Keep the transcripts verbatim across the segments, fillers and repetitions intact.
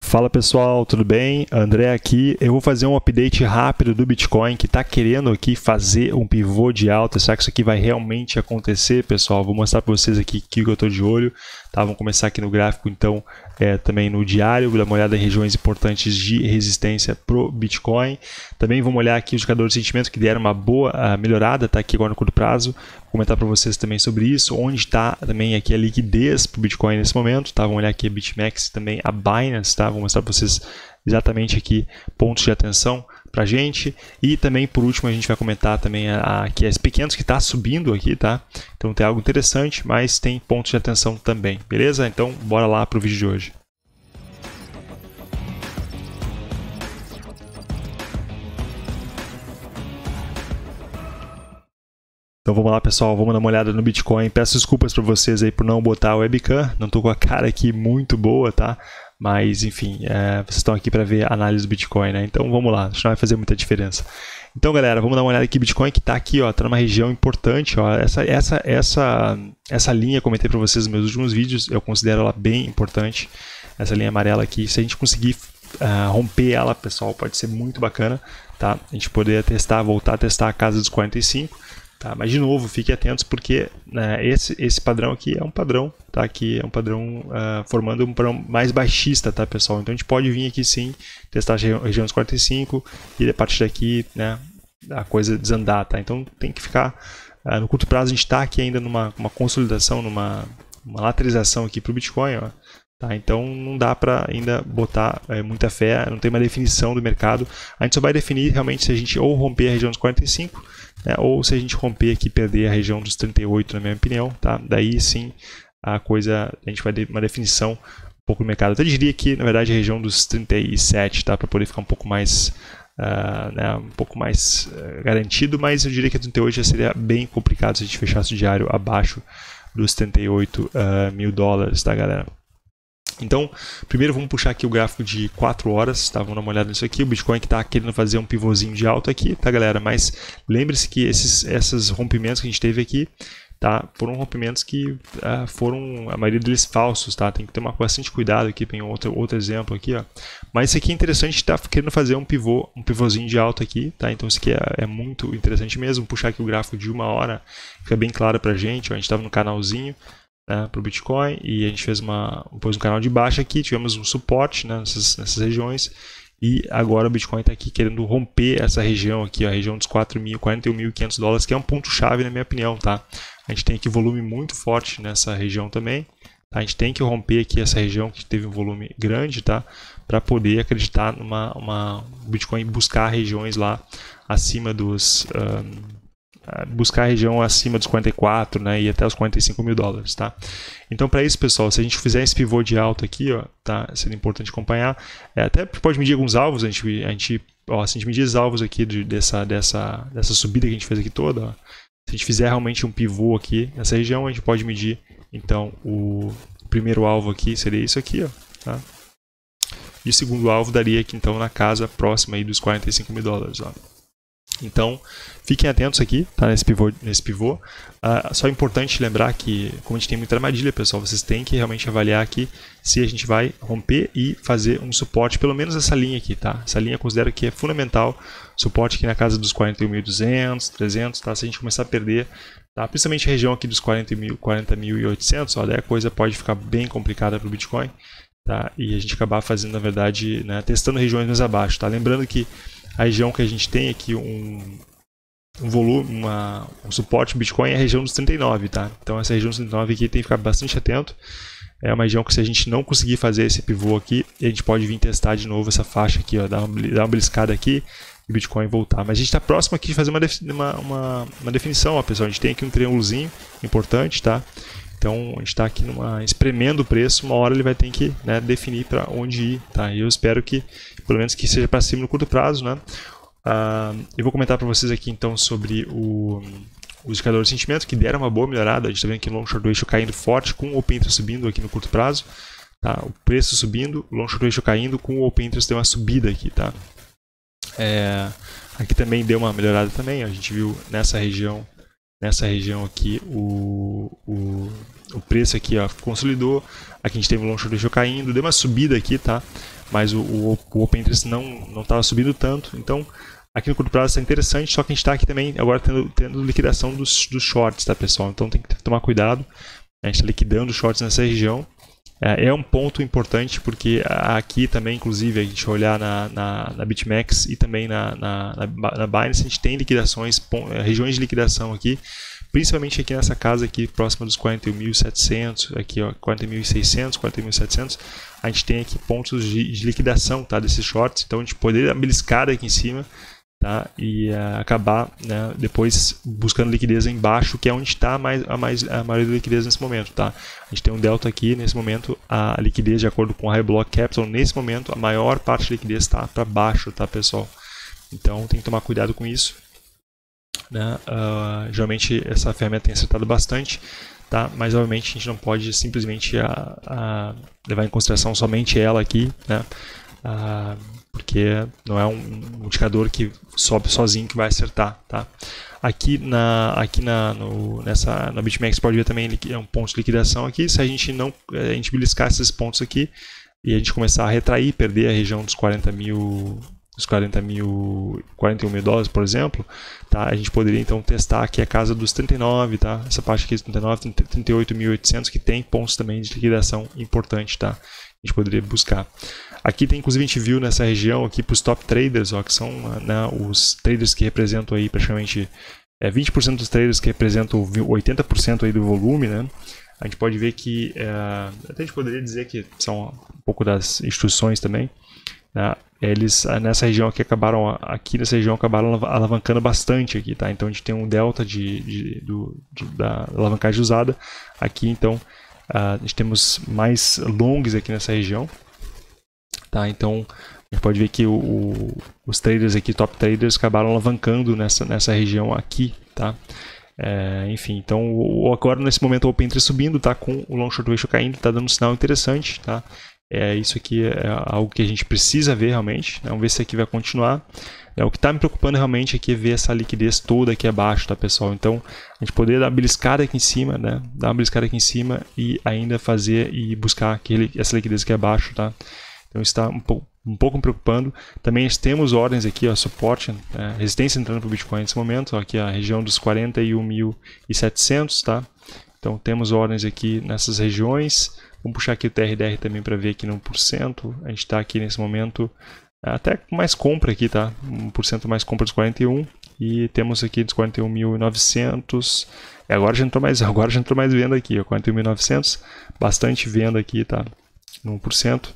Fala pessoal, tudo bem? André aqui. Eu vou fazer um update rápido do Bitcoin que está querendo aqui fazer um pivô de alta. Será que isso aqui vai realmente acontecer, pessoal? Vou mostrar para vocês aqui que eu estou de olho. Tá, vamos começar aqui no gráfico, então, é, também no diário, dar uma olhada em regiões importantes de resistência para o Bitcoin. Também vamos olhar aqui os indicadores de sentimento que deram uma boa uh, melhorada, tá aqui agora no curto prazo. Vou comentar para vocês também sobre isso, onde está também aqui a liquidez para o Bitcoin nesse momento. Tá? Vamos olhar aqui a BitMEX, também a Binance, tá? Vou mostrar para vocês exatamente aqui pontos de atenção para a gente. E também, por último, a gente vai comentar também aqui as pequenas que está subindo aqui, tá? Então tem algo interessante, mas tem pontos de atenção também, beleza? Então, bora lá para o vídeo de hoje. Então vamos lá, pessoal, vamos dar uma olhada no Bitcoin. Peço desculpas para vocês aí por não botar a webcam, não estou com a cara aqui muito boa, tá? Mas, enfim, é, vocês estão aqui para ver a análise do Bitcoin, né? Então vamos lá, isso não vai fazer muita diferença. Então, galera, vamos dar uma olhada aqui, Bitcoin que está aqui, ó, está numa região importante, ó. Essa, essa, essa, essa linha, comentei para vocês nos meus últimos vídeos, eu considero ela bem importante, essa linha amarela aqui. Se a gente conseguir uh, romper ela, pessoal, pode ser muito bacana, tá? A gente poder testar, voltar a testar a casa dos quarenta e cinco. Tá, mas de novo, fiquem atentos porque né, esse, esse padrão aqui é um padrão, tá? Que é um padrão uh, formando um padrão mais baixista, tá, pessoal? Então a gente pode vir aqui sim, testar a região dos quarenta e cinco e a partir daqui, né, a coisa desandar, tá? Então tem que ficar, uh, no curto prazo a gente está aqui ainda numa uma consolidação, numa uma lateralização aqui para o Bitcoin, ó. Tá, então não dá para ainda botar é, muita fé, não tem uma definição do mercado. A gente só vai definir realmente se a gente ou romper a região dos quarenta e cinco, né, ou se a gente romper aqui e perder a região dos trinta e oito, na minha opinião. Tá? Daí sim a coisa, a gente vai ter uma definição um pouco do mercado. Eu até diria que na verdade a região dos trinta e sete, tá, para poder ficar um pouco mais, uh, né, um pouco mais uh, garantido, mas eu diria que a trinta e oito já seria bem complicado se a gente fechasse o diário abaixo dos trinta e oito uh, mil dólares, tá, galera? Então, primeiro vamos puxar aqui o gráfico de quatro horas, tá? Vamos dar uma olhada nisso aqui. O Bitcoin que está querendo fazer um pivôzinho de alta aqui, tá, galera? Mas lembre-se que esses, esses rompimentos que a gente teve aqui, tá? Foram rompimentos que uh, foram, a maioria deles falsos, tá? Tem que tomar bastante cuidado aqui, tem outro, outro exemplo aqui, ó. Mas isso aqui é interessante, está querendo fazer um pivô, um pivôzinho de alta aqui, tá? Então isso aqui é, é muito interessante mesmo. Vou puxar aqui o gráfico de uma hora, fica bem claro pra gente, ó. A gente estava no canalzinho, né, para o Bitcoin e a gente fez uma, pôs um canal de baixa aqui, tivemos um suporte, né, nessas, nessas regiões e agora o Bitcoin está aqui querendo romper essa região aqui, a região dos quarenta e um mil e quinhentos dólares, que é um ponto chave na minha opinião, tá? A gente tem aqui volume muito forte nessa região também, tá? A gente tem que romper aqui essa região que teve um volume grande, tá? Para poder acreditar numa uma, o Bitcoin buscar regiões lá acima dos um, buscar a região acima dos quarenta e quatro, né, e até os quarenta e cinco mil dólares, tá? Então, para isso, pessoal, se a gente fizer esse pivô de alta aqui, ó, tá, seria importante acompanhar. É, até pode medir alguns alvos, a gente, a gente, ó, se a gente medir os alvos aqui de, dessa, dessa, dessa subida que a gente fez aqui toda, ó, se a gente fizer realmente um pivô aqui nessa região, a gente pode medir, então, o primeiro alvo aqui seria isso aqui, ó, tá? E o segundo alvo daria aqui, então, na casa próxima aí dos quarenta e cinco mil dólares, ó. Então, fiquem atentos aqui, tá, nesse pivô. Nesse pivô. Uh, só é importante lembrar que, como a gente tem muita armadilha, pessoal, vocês têm que realmente avaliar aqui se a gente vai romper e fazer um suporte, pelo menos essa linha aqui, tá? Essa linha eu considero que é fundamental, suporte aqui na casa dos quarenta e um mil e duzentos, trezentos, tá? Se a gente começar a perder, tá? Principalmente a região aqui dos quarenta mil e oitocentos, ó, daí a coisa pode ficar bem complicada para o Bitcoin, tá? E a gente acabar fazendo, na verdade, né, testando regiões mais abaixo, tá? Lembrando que a região que a gente tem aqui um, um volume, uma, um suporte Bitcoin é a região dos trinta e nove, tá? Então essa região dos trinta e nove aqui tem que ficar bastante atento. É uma região que se a gente não conseguir fazer esse pivô aqui, a gente pode vir testar de novo essa faixa aqui, ó, dar uma, dar uma beliscada aqui e o Bitcoin voltar. Mas a gente está próximo aqui de fazer uma, uma, uma, uma definição, ó, pessoal. A gente tem aqui um triângulozinho importante, tá? Então a gente está aqui numa, espremendo o preço, uma hora ele vai ter que, né, definir para onde ir, tá? E eu espero que, pelo menos que seja para cima no curto prazo, né? Uh, eu vou comentar para vocês aqui então sobre o, os indicadores de sentimento que deram uma boa melhorada. A gente está vendo aqui o long short ratio caindo forte, com o open interest subindo aqui no curto prazo, tá? O preço subindo, o long short ratio caindo, com o open interest tem uma subida aqui, tá? É, aqui também deu uma melhorada também, a gente viu nessa região. Nessa região aqui, o, o, o preço aqui, ó, consolidou. Aqui a gente teve o long short ratio caindo, deu uma subida aqui, tá? mas o, o, o Open Interest não estava subindo tanto, então aqui no curto prazo está interessante, só que a gente está aqui também agora tendo, tendo liquidação dos, dos shorts, tá pessoal? Então tem que tomar cuidado, a gente está liquidando os shorts nessa região. É, é um ponto importante porque aqui também, inclusive, a gente olhar na, na, na BitMEX e também na, na, na Binance, a gente tem liquidações, regiões de liquidação aqui, principalmente aqui nessa casa aqui, próxima dos quarenta e um mil e setecentos, aqui ó, quarenta mil e seiscentos, quarenta mil e setecentos, a gente tem aqui pontos de, de liquidação, tá, desses shorts, então a gente poderia beliscar aqui em cima, tá, e uh, acabar, né, depois buscando liquidez embaixo, que é onde está mais, a, mais, a maioria da liquidez nesse momento, tá. A gente tem um delta aqui, nesse momento a liquidez, de acordo com o High Block Capital, nesse momento a maior parte da liquidez está para baixo, tá pessoal, então tem que tomar cuidado com isso. Né? Uh, geralmente essa ferramenta tem acertado bastante, tá? Mas obviamente a gente não pode simplesmente a, a levar em consideração somente ela aqui, né? Uh, porque não é um indicador que sobe sozinho que vai acertar, tá? Aqui na aqui na no, nessa na BitMEX pode ver também é um ponto de liquidação aqui. Se a gente não a gente beliscar esses pontos aqui e a gente começar a retrair, perder a região dos quarenta mil os quarenta mil, quarenta e um mil dólares, por exemplo, tá? A gente poderia então testar aqui a casa dos trinta e nove, tá? Essa parte aqui dos trinta e nove, trinta e oito mil e oitocentos, que tem pontos também de liquidação importante, tá? A gente poderia buscar. Aqui tem, inclusive, a gente viu nessa região aqui para os top traders, ó, que são, né, os traders que representam aí praticamente é, vinte por cento dos traders que representam oitenta por cento aí do volume, né? A gente pode ver que, é, até a gente poderia dizer que são um pouco das instituições também, né? Eles nessa região aqui acabaram aqui nessa região acabaram alavancando bastante aqui, tá? Então a gente tem um delta de, de, do, de da alavancagem usada aqui, então uh, a gente temos mais longs aqui nessa região, tá? Então a gente pode ver que o, o, os traders aqui, top traders, acabaram alavancando nessa nessa região aqui, tá? É, enfim, então o, agora nesse momento o Open Interest subindo, tá? Com o Long Short Ratio caindo, tá dando um sinal interessante, tá? É, isso aqui é algo que a gente precisa ver realmente, né? Vamos ver se aqui vai continuar. É, o que está me preocupando realmente aqui é ver essa liquidez toda aqui abaixo, tá pessoal? Então a gente poder dar uma beliscada aqui em cima, né? Dar uma beliscada aqui em cima e ainda fazer e buscar aquele, essa liquidez aqui abaixo, tá? Então isso está um pouco, um pouco me preocupando. Também temos ordens aqui, ó, suporte, né? Resistência entrando para o Bitcoin nesse momento, ó, aqui a região dos quarenta e um mil e setecentos, tá? Então temos ordens aqui nessas regiões. Vamos puxar aqui o T R D R também para ver aqui no um por cento. A gente está aqui nesse momento até com mais compra aqui, tá? um por cento mais compra dos quarenta e um. E temos aqui dos quarenta e um mil e novecentos. E agora já entrou mais, agora já entrou mais venda aqui, ó, quarenta e um mil e novecentos. Bastante venda aqui, tá? No um por cento.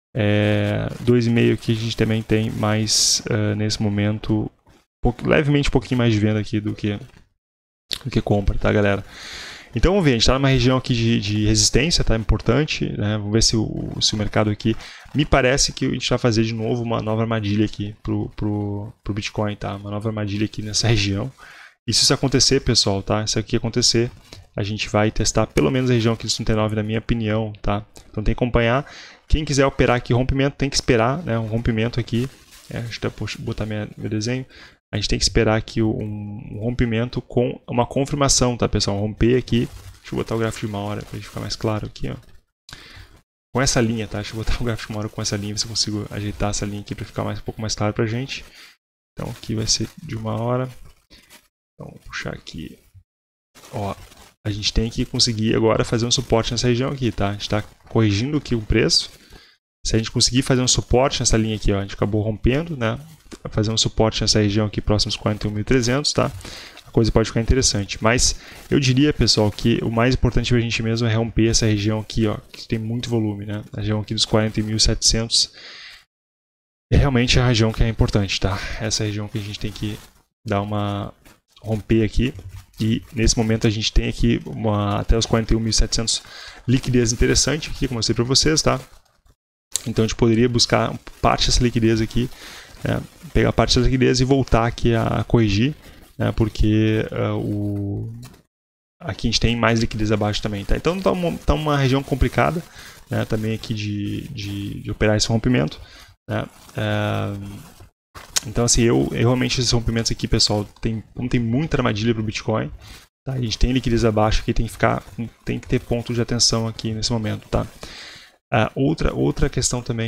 É, dois vírgula cinco aqui a gente também tem mais uh, nesse momento, pouco, levemente um pouquinho mais de venda aqui do que, do que compra, tá, galera? Então vamos ver, a gente está numa região aqui de, de resistência, tá? Importante, né? Vamos ver se o, se o mercado aqui... Me parece que a gente vai fazer de novo uma nova armadilha aqui pro, pro, pro Bitcoin, tá? Uma nova armadilha aqui nessa região. E se isso acontecer, pessoal, tá? Se aqui acontecer, a gente vai testar pelo menos a região aqui dos trinta e nove, na minha opinião, tá? Então tem que acompanhar. Quem quiser operar aqui rompimento, tem que esperar, né? Um rompimento aqui. É, deixa eu botar minha, meu desenho. A gente tem que esperar aqui um, um rompimento com uma confirmação, tá, pessoal? Romper aqui. Deixa eu botar o gráfico de uma hora para ficar mais claro aqui, ó. Com essa linha, tá? Deixa eu botar o gráfico de uma hora com essa linha, ver se eu consigo ajeitar essa linha aqui para ficar mais, um pouco mais claro pra gente. Então aqui vai ser de uma hora. Então vou puxar aqui. Ó, a gente tem que conseguir agora fazer um suporte nessa região aqui, tá? A gente está corrigindo aqui o preço. Se a gente conseguir fazer um suporte nessa linha aqui, ó, a gente acabou rompendo, né? Fazer um suporte nessa região aqui próximo aos quarenta e um mil e trezentos, tá? A coisa pode ficar interessante. Mas eu diria, pessoal, que o mais importante para a gente mesmo é romper essa região aqui, ó, que tem muito volume, né? A região aqui dos quarenta mil e setecentos é realmente a região que é importante, tá? Essa região que a gente tem que dar uma romper aqui. E nesse momento a gente tem aqui uma, até os quarenta e um mil e setecentos liquidez interessante aqui, como eu mostrei para vocês, tá? Então a gente poderia buscar parte dessa liquidez aqui, né? Pegar parte dessa liquidez e voltar aqui a corrigir, né? Porque uh, o... aqui a gente tem mais liquidez abaixo também, tá? Então está uma, tá uma região complicada, né? Também aqui de, de, de operar esse rompimento, né? Uh... Então assim, eu, eu realmente esses rompimentos aqui, pessoal, tem, como tem muita armadilha para o Bitcoin, tá? A gente tem liquidez abaixo aqui, tem que ficar, tem que ter ponto de atenção aqui nesse momento, tá? Uh, outra, outra questão também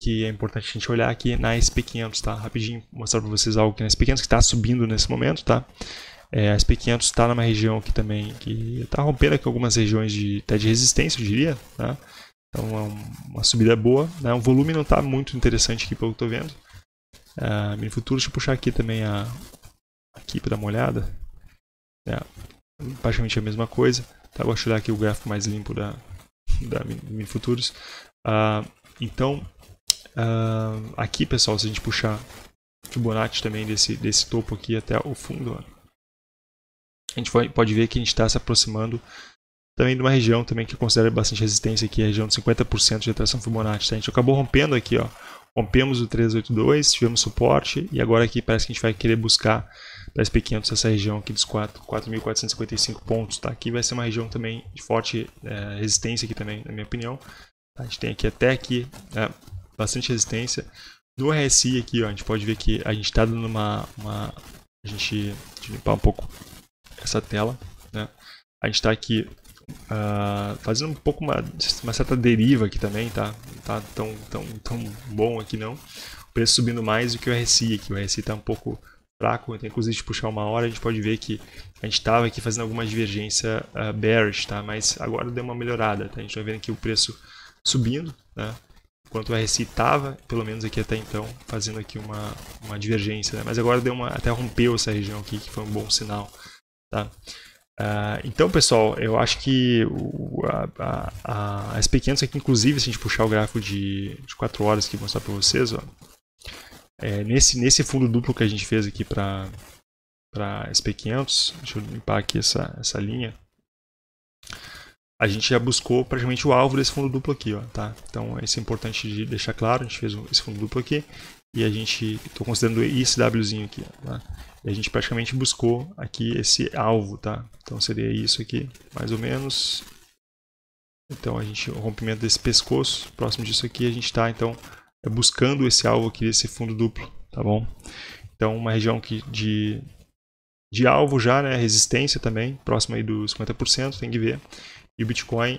que é importante a gente olhar aqui na S P quinhentos, tá? Rapidinho mostrar para vocês algo aqui na S P quinhentos que está subindo nesse momento, tá? É, a S P quinhentos está numa região aqui também que está rompendo aqui algumas regiões de, até de resistência, eu diria, tá? Então é uma subida boa, né? O volume não está muito interessante aqui pelo que eu estou vendo. Uh, mini futuros, deixa eu puxar aqui também a, aqui para dar uma olhada. É, praticamente a mesma coisa. Tá, vou olhar aqui o gráfico mais limpo da, da mini futuros. Uh, então, uh, aqui pessoal, se a gente puxar Fibonacci também desse, desse topo aqui até o fundo, ó, a gente pode ver que a gente está se aproximando também de uma região também que considera bastante resistência aqui, a região de cinquenta por cento de retração Fibonacci. Tá? A gente acabou rompendo aqui, ó, rompemos o trezentos e oitenta e dois, tivemos suporte e agora aqui parece que a gente vai querer buscar para S P quinhentos essa região aqui dos quatro mil quatrocentos e cinquenta e cinco pontos. Tá? Aqui vai ser uma região também de forte é, resistência aqui também, na minha opinião. Tá? A gente tem aqui até aqui é, bastante resistência. No R S I aqui, ó, a gente pode ver que a gente está dando uma, uma... A gente... Deixa eu limpar um pouco essa tela, né? A gente está aqui uh, fazendo um pouco uma, uma certa deriva aqui também, tá? Não tá tão, tão, tão bom aqui não. O preço subindo mais do que o R S I aqui. O R S I está um pouco fraco, então, inclusive de puxar uma hora a gente pode ver que a gente estava aqui fazendo alguma divergência uh, bearish, tá? Mas agora deu uma melhorada, tá? A gente está vendo aqui o preço subindo, né? Enquanto o R S I estava, pelo menos aqui até então, fazendo aqui uma, uma divergência, né? Mas agora deu uma, até rompeu essa região aqui, que foi um bom sinal. Tá? Uh, então, pessoal, eu acho que o, a, a, a S P quinhentos aqui, inclusive, se a gente puxar o gráfico de, de quatro horas aqui, mostrar para vocês, ó, é, nesse, nesse fundo duplo que a gente fez aqui para para S P quinhentos, deixa eu limpar aqui essa, essa linha, a gente já buscou praticamente o alvo desse fundo duplo aqui, ó, tá? Então, isso é importante de deixar claro, a gente fez esse fundo duplo aqui e a gente, estou considerando esse Wzinho aqui, tá? E a gente praticamente buscou aqui esse alvo, tá? Então seria isso aqui, mais ou menos. Então a gente, o rompimento desse pescoço, próximo disso aqui, a gente está então buscando esse alvo aqui, esse fundo duplo, tá bom? Então uma região que de, de alvo já, né? Resistência também, próximo aí dos cinquenta por cento, tem que ver. E o Bitcoin,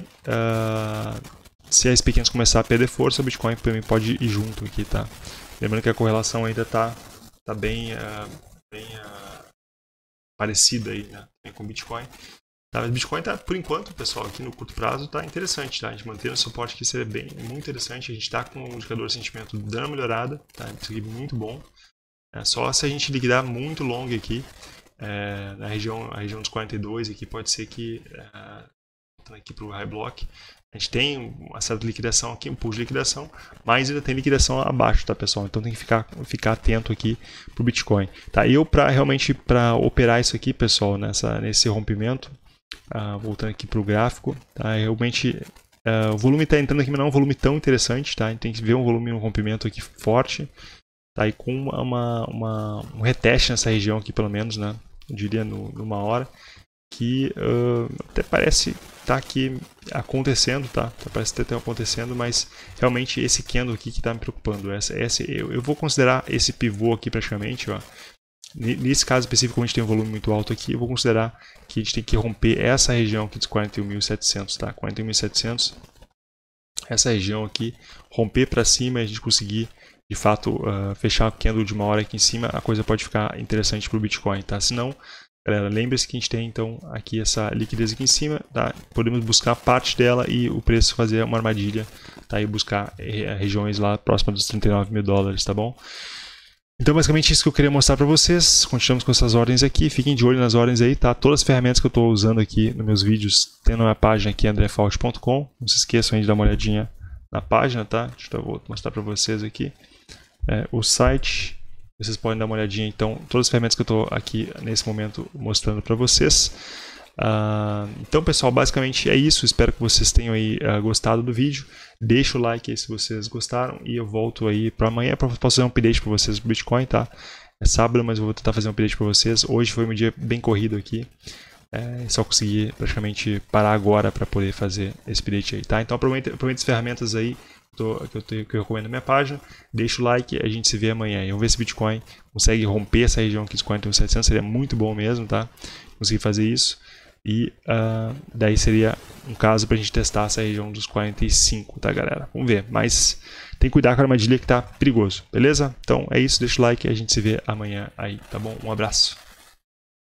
uh, se a S P quinhentos começar a perder força, o Bitcoin também pode ir junto aqui, tá? Lembrando que a correlação ainda está tá bem... Uh, bem uh, parecida aí, né, com o Bitcoin. Tá, mas o Bitcoin tá, por enquanto, pessoal, aqui no curto prazo tá interessante, tá? A gente manter o suporte aqui seria bem, muito interessante. A gente tá com o indicador de sentimento dando uma melhorada, tá? Isso aqui é muito bom. É, só se a gente liquidar muito long aqui, é, na região, a região dos quarenta e dois, aqui pode ser que, é, aqui pro high block, a gente tem uma certa liquidação aqui, um pulo de liquidação, mas ainda tem liquidação abaixo, tá, pessoal? Então tem que ficar, ficar atento aqui para o Bitcoin. Tá? Eu, para realmente para operar isso aqui, pessoal, nessa, nesse rompimento, uh, voltando aqui para o gráfico, tá? Realmente uh, o volume está entrando aqui, mas não é um volume tão interessante, tá? A gente tem que ver um volume, um rompimento aqui forte, tá? E com uma, uma, um reteste nessa região aqui, pelo menos, né? Eu diria no, numa hora, que uh, até parece estar tá aqui acontecendo, tá? Parece estar acontecendo, mas realmente esse candle aqui que está me preocupando. Essa, essa, eu, eu vou considerar esse pivô aqui praticamente, ó. Nesse caso específico, como a gente tem um volume muito alto aqui, eu vou considerar que a gente tem que romper essa região aqui dos quarenta e um mil e setecentos, tá? quarenta e um mil e setecentos, essa região aqui, romper para cima e a gente conseguir de fato uh, fechar o candle de uma hora aqui em cima, a coisa pode ficar interessante para o Bitcoin, tá? Se não, galera, lembre-se que a gente tem então aqui essa liquidez aqui em cima, tá? Podemos buscar parte dela e o preço fazer uma armadilha, tá? E buscar eh, regiões lá próximas dos trinta e nove mil dólares, tá bom? Então basicamente isso que eu queria mostrar para vocês. Continuamos com essas ordens aqui, fiquem de olho nas ordens aí, tá? Todas as ferramentas que eu estou usando aqui nos meus vídeos tem na minha página aqui, andré fault ponto com. Não se esqueçam aí de dar uma olhadinha na página, tá? Deixa eu vou mostrar para vocês aqui é, o site. Vocês podem dar uma olhadinha, então, todas as ferramentas que eu estou aqui nesse momento mostrando para vocês. Uh, então, pessoal, basicamente é isso. Espero que vocês tenham aí uh, gostado do vídeo. Deixa o like aí se vocês gostaram e eu volto aí para amanhã para fazer um update para vocês do Bitcoin, tá? É sábado, mas eu vou tentar fazer um update para vocês. Hoje foi um dia bem corrido aqui. É só conseguir praticamente parar agora para poder fazer esse update aí, tá? Então, aproveita, aproveita as ferramentas aí Tô, que, eu tenho, que eu recomendo na minha página, deixa o like, a gente se vê amanhã. E vamos ver se o Bitcoin consegue romper essa região aqui dos quarenta e um mil e setecentos, seria muito bom mesmo, tá? Conseguir fazer isso. E uh, daí seria um caso para a gente testar essa região dos quarenta e cinco, tá, galera? Vamos ver, mas tem que cuidar com a armadilha que tá perigoso, beleza? Então é isso, deixa o like e a gente se vê amanhã aí, tá bom? Um abraço.